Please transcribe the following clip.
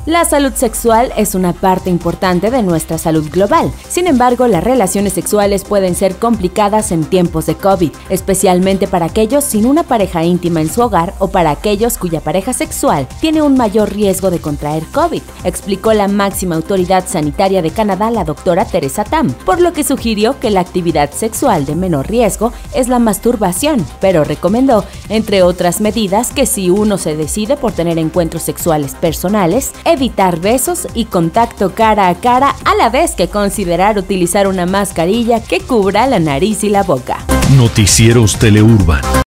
La salud sexual es una parte importante de nuestra salud global. Sin embargo, las relaciones sexuales pueden ser complicadas en tiempos de COVID, especialmente para aquellos sin una pareja íntima en su hogar o para aquellos cuya pareja sexual tiene un mayor riesgo de contraer COVID, explicó la máxima autoridad sanitaria de Canadá, la doctora Theresa Tam, por lo que sugirió que la actividad sexual de menor riesgo es la masturbación, pero recomendó, entre otras medidas, que si uno se decide por tener encuentros sexuales personales, evitar besos y contacto cara a cara, a la vez que considerar utilizar una mascarilla que cubra la nariz y la boca. Noticieros Teleurban.